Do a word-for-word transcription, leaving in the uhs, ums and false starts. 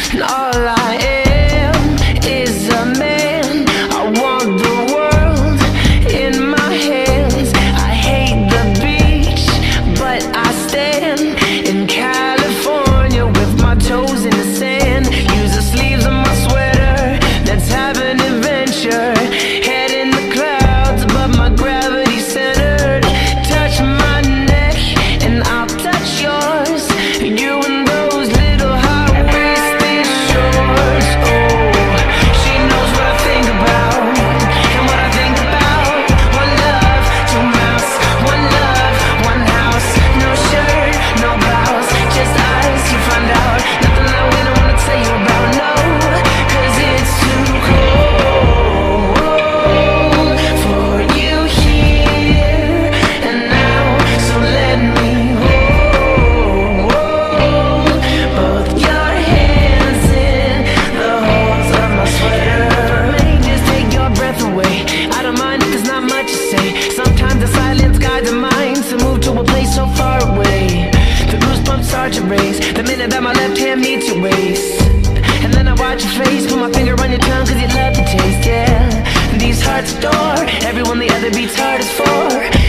and all I am is a man. I want the world in my hands. I hate the beach, but I stand in California with my toes in the sand. Use the sleeves of my sweater, let's have an adventure. Head in the clouds above my gravity centered. Touch my neck and I'll touch yours. You and those little high-waisted shorts. Oh, she knows what I think about and what I think about. One love, two mouths. One love, one house. No shirt, no blouse, just us. You find out nothing that we don't wanna tell you about. No, 'cause it's too cold for you here and now. So let me hold both your hands in the holes of my sweater. May just take your breath away. I don't mind if there's not much to say. Sometimes the silence guides the mind to move to a place so far away. The goosebumps start to raise the minute that my left hand meets your waist. And then I watch your face, put my finger on your tongue 'cause you love the taste, yeah. These hearts adore everyone the other beats hardest for.